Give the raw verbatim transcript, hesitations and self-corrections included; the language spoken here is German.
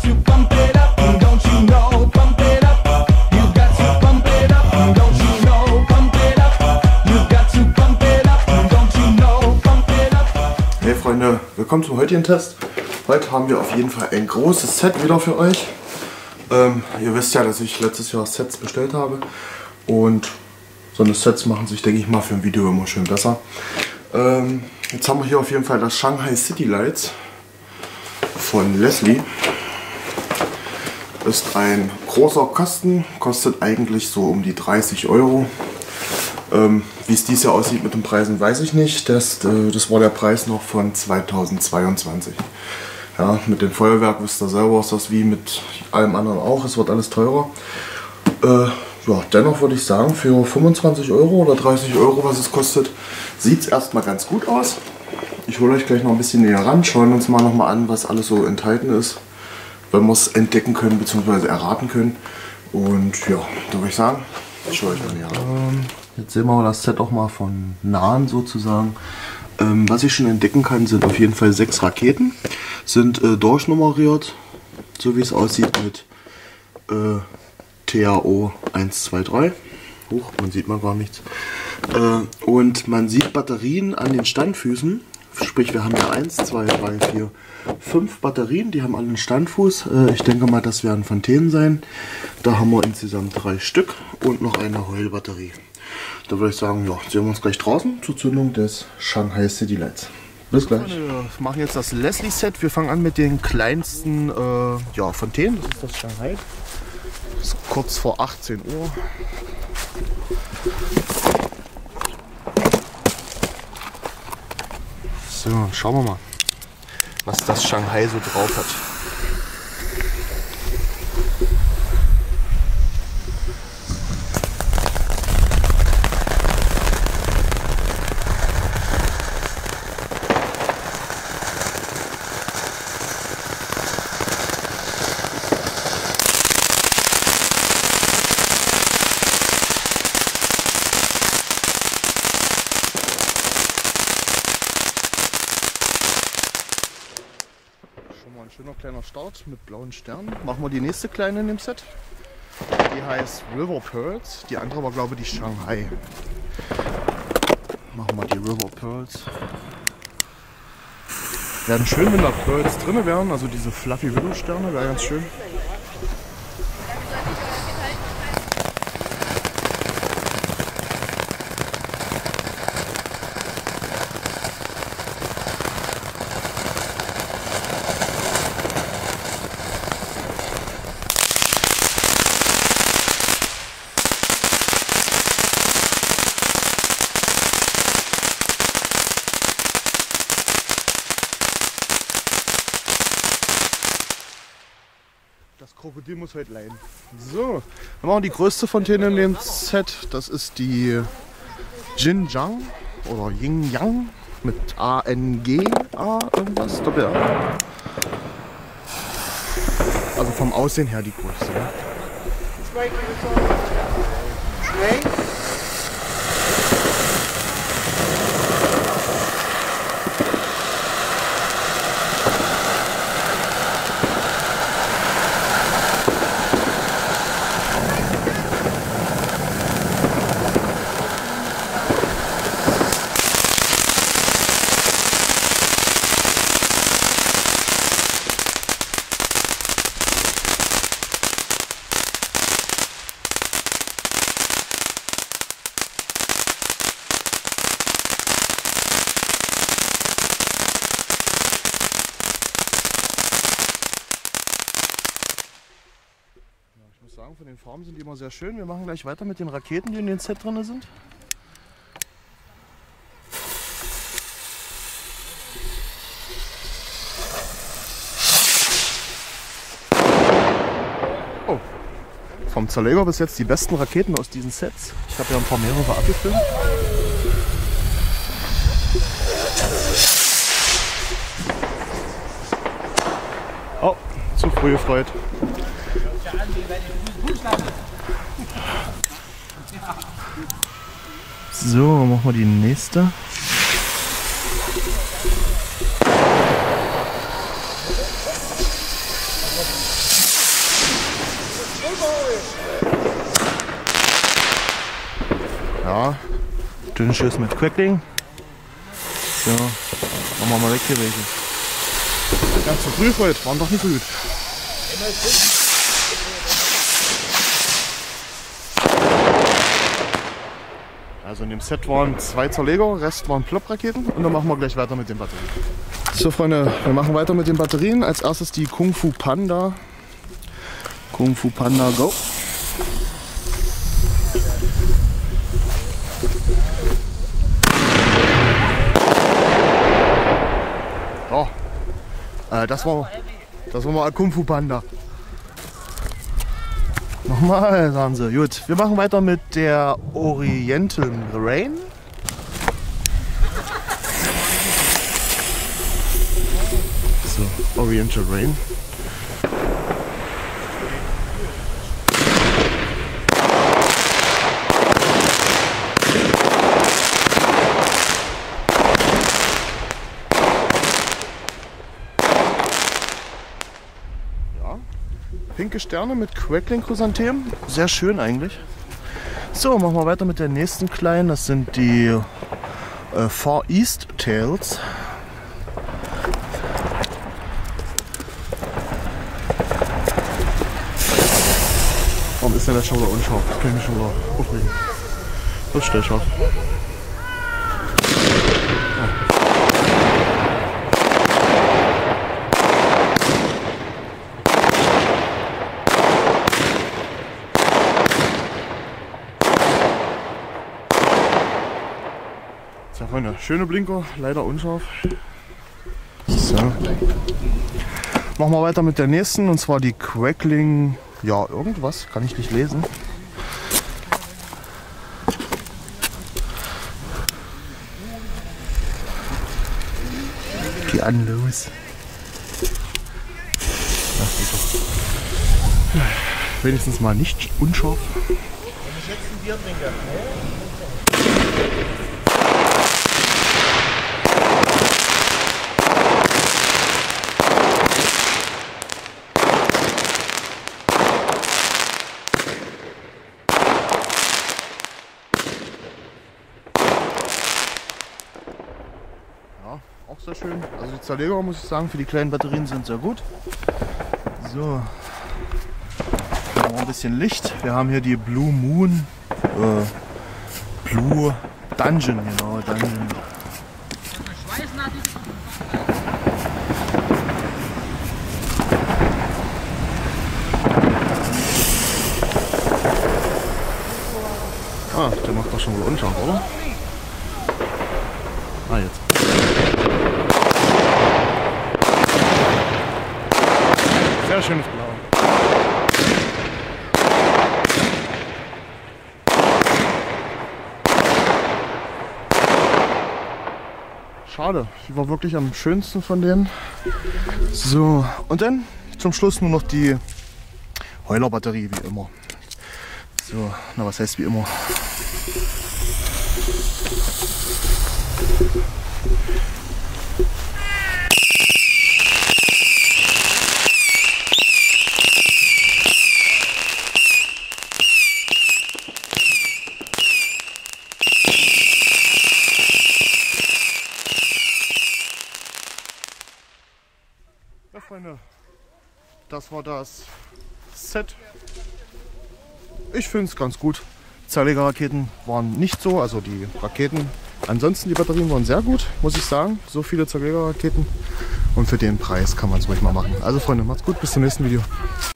to pump it up, don't you know? Pump it up. You got to pump it up, don't you know? Pump it up. You got to pump it up, don't you know? Pump it up. Hey Freunde, willkommen zum heutigen Test. Heute haben wir auf jeden Fall ein großes Set wieder für euch. Ähm, ihr wisst ja, dass ich letztes Jahr Sets bestellt habe. Und so eine Sets machen sich, denke ich mal, für ein Video immer schön besser. Ähm, jetzt haben wir hier auf jeden Fall das Shanghai City Lights von Leslie. Ist ein großer Kasten, kostet eigentlich so um die dreißig Euro. Ähm, wie es dieses Jahr aussieht mit den Preisen, weiß ich nicht. Das, äh, das war der Preis noch von zweitausendzweiundzwanzig. Ja, mit dem Feuerwerk wisst ihr selber, ist das wie mit allem anderen auch. Es wird alles teurer. Äh, ja, dennoch würde ich sagen, für fünfundzwanzig Euro oder dreißig Euro, was es kostet, sieht es erstmal ganz gut aus. Ich hole euch gleich noch ein bisschen näher ran, schauen uns mal noch mal an, was alles so enthalten ist, wenn wir es entdecken können bzw. erraten können. Und ja, da würde ich sagen, ich schaue euch mal näher ran. Jetzt sehen wir das Set auch mal von nahen sozusagen. Ähm, was ich schon entdecken kann, sind auf jeden Fall sechs Raketen, sind äh, durchnummeriert, so wie es aussieht mit äh, T A O eins zwei drei. Huch, man sieht mal gar nichts. Äh, und man sieht Batterien an den Standfüßen. Sprich, wir haben ja eins, zwei, drei, vier, fünf Batterien. Die haben alle einen Standfuß. Äh, ich denke mal, das werden Fontänen sein. Da haben wir insgesamt drei Stück und noch eine Heulbatterie. Da würde ich sagen, ja, sehen wir uns gleich draußen zur Zündung des Shanghai City Lights. Bis gleich. Wir machen jetzt das Leslie Set. Wir fangen an mit den kleinsten äh, ja, Fontänen. Das ist das Shanghai. Ist kurz vor achtzehn Uhr. So, schauen wir mal, was das Shanghai so drauf hat. Ein schöner kleiner Start mit blauen Sternen. Machen wir die nächste kleine in dem Set. Die heißt River Pearls. Die andere war, glaube ich, die Shanghai. Machen wir die River Pearls. Werden schön, wenn da Pearls drin wären. Also diese fluffy Willow Sterne, wäre ganz schön. Das Krokodil muss heute leiden. So, dann machen wir die größte Fontäne in dem Set. Das ist die Jinjiang oder Yin Yang mit A N G A irgendwas. Doppel A. Also vom Aussehen her die größte. Ja. Sagen, von den Farben sind die immer sehr schön. Wir machen gleich weiter mit den Raketen, die in den Set drin sind. Oh. Vom Zerleger bis jetzt die besten Raketen aus diesen Sets. Ich habe ja ein paar mehrere abgefilmt. Oh, zu früh gefreut. So, machen wir die nächste. Ja, dünnes Schuss mit Quackling. So, machen wir mal weg hier welche. Ganz zu früh heute, waren doch nicht so gut. Also in dem Set waren zwei Zerleger, Rest waren Plop-Raketen und dann machen wir gleich weiter mit den Batterien. So Freunde, wir machen weiter mit den Batterien. Als erstes die Kung Fu Panda. Kung Fu Panda Go. Oh, äh, das war, das war mal Kung Fu Panda. Nochmal, sagen sie. Gut, wir machen weiter mit der Oriental Rain. So, Oriental Rain. Pinke Sterne mit Quackling-Chrysanthemen. Sehr schön eigentlich. So, machen wir weiter mit der nächsten kleinen. Das sind die äh, Far East Tails. Warum ist denn das schon wieder unscharf? Das kann ich mich schon wieder aufregen. Das ist scharf. Ja, Freunde, schöne Blinker, leider unscharf. So. Machen wir weiter mit der nächsten, und zwar die Quackling, ja irgendwas, kann ich nicht lesen. Geh an, los. Wenigstens mal nicht unscharf. Wenn ich jetzt ein Bier trinke. Auch sehr schön. Also die Zerleger, muss ich sagen, für die kleinen Batterien sind sehr gut. So, noch ein bisschen Licht. Wir haben hier die Blue Moon, äh, Blue Dungeon, genau, Dungeon. Ah, der macht doch schon wohl unscharf, oder? Ah, jetzt. Sehr schönes Blau. Schade, die war wirklich am schönsten von denen. So, und dann zum Schluss nur noch die Heuler-Batterie, wie immer. So, na was heißt wie immer? Ja, Freunde, das war das Set. Ich finde es ganz gut. Zerlegerraketen waren nicht so, also die Raketen. Ansonsten die Batterien waren sehr gut, muss ich sagen. So viele Zerlegerraketen. Und für den Preis kann man es ruhig mal machen. Also Freunde, macht's gut, bis zum nächsten Video.